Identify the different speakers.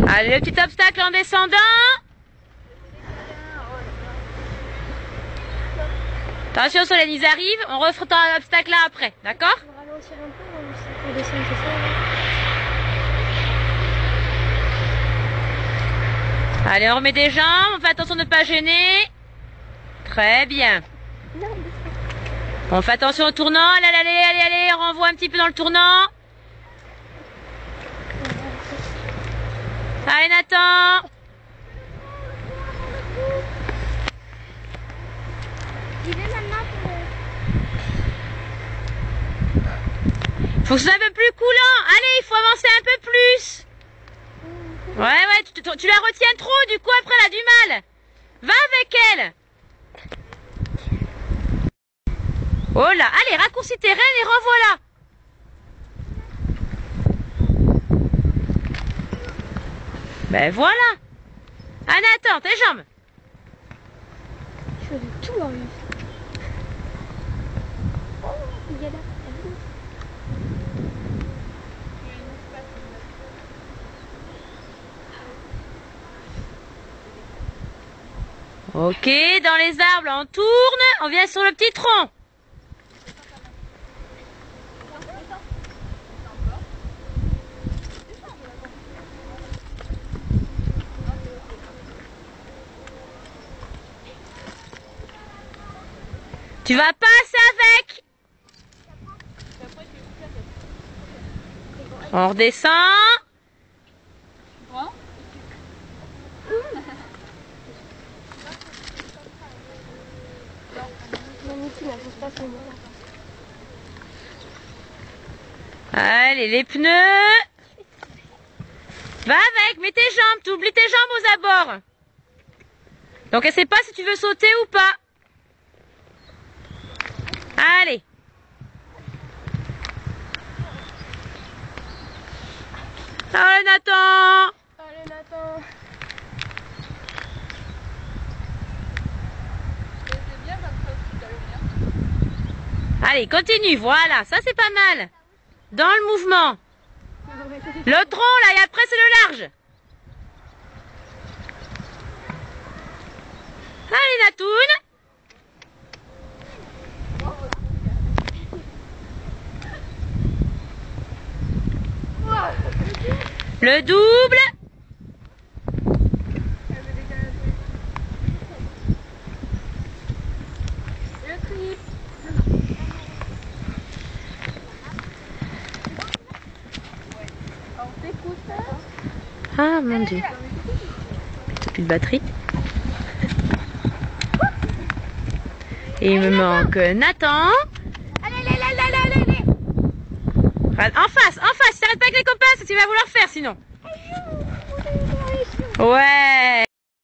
Speaker 1: Allez, le petit obstacle en descendant. Attention, Solène, ils arrivent. On refera l'obstacle là après, d'accord?
Speaker 2: On va ralentir un peu pour descendre, c'est ça?
Speaker 1: Allez, on remet des jambes. On fait attention de ne pas gêner. Très bien. On fait attention au tournant. Allez, on renvoie un petit peu dans le tournant. Allez, Nathan. Faut que ce soit un peu plus coulant. Allez, il faut avancer un peu plus. Ouais, tu la retiens trop, du coup après elle a du mal. Va avec elle. Oh là, allez, raccourcis tes rênes et revoilà. Ben voilà. Ah Nathan, tes jambes.
Speaker 2: Je fais tout en lui. Oh, il y a là.
Speaker 1: Ok, dans les arbres, on tourne. On vient sur le petit tronc. Tu vas passer avec. On redescend. Allez, les pneus. Va avec, mets tes jambes, tu oublies tes jambes aux abords. Donc elle sait pas si tu veux sauter ou pas. Allez. Allez Nathan.
Speaker 2: Allez Nathan.
Speaker 1: Allez, continue, voilà, ça c'est pas mal. Dans le mouvement. Le tronc là, et après c'est le large. Allez Natoun. Le double. Ah mon Dieu. T'as plus de batterie. Et il me manque Nathan.
Speaker 2: Allez.
Speaker 1: En face, t'arrêtes pas avec les copains, c'est ce que tu vas vouloir faire sinon. Ouais.